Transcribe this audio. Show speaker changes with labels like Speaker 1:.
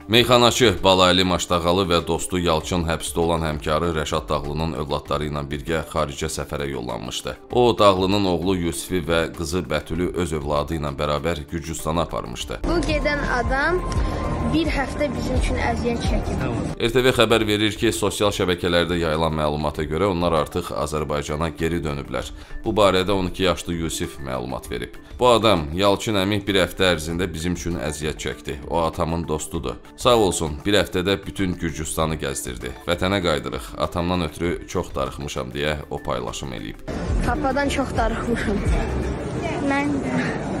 Speaker 1: Meyxanaçı Balaəli Maştağalı və dostu Yalçın həbsdə olan həmkarı Rəşad Dağlının övladları ilə birgə xaricə səfərə yollanmışdı. O, Dağlının oğlu Yusifi və qızı Bətülü öz övladı ilə bərabər Gürcüstana aparmışdı.
Speaker 2: Bu gedən adam bir həftə bizim üçün əziyyət çəkib.
Speaker 1: RTV xəbər verir ki, sosial şəbəkələrdə yayılan məlumata görə onlar artıq Azərbaycana geri dönüblər. Bu barədə 12 yaşlı Yusif məlumat verib. Bu adam, Yalçın əmi, bir həftə ərzində bizim üçün əziyyət çəkdi. O, atamın dostudur. Sağ olsun, bir həftədə bütün Gürcüstanı gəzdirdi. Vətənə qaydırıq. Atamdan ötürü çox darıxmışam deyə o paylaşım eləyib.
Speaker 2: Papadan çox darıxmışam. Mən